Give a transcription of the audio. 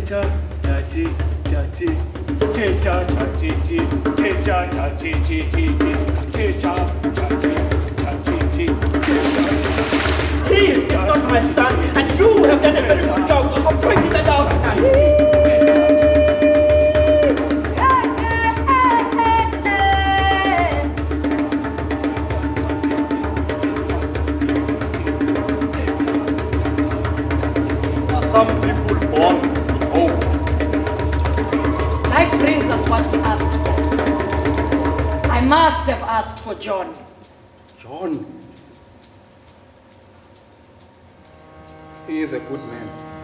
He is not my son, and you have done a very good job of pointing that out. Some people born with hope. Life brings us what we asked for. I must have asked for John. John? He is a good man.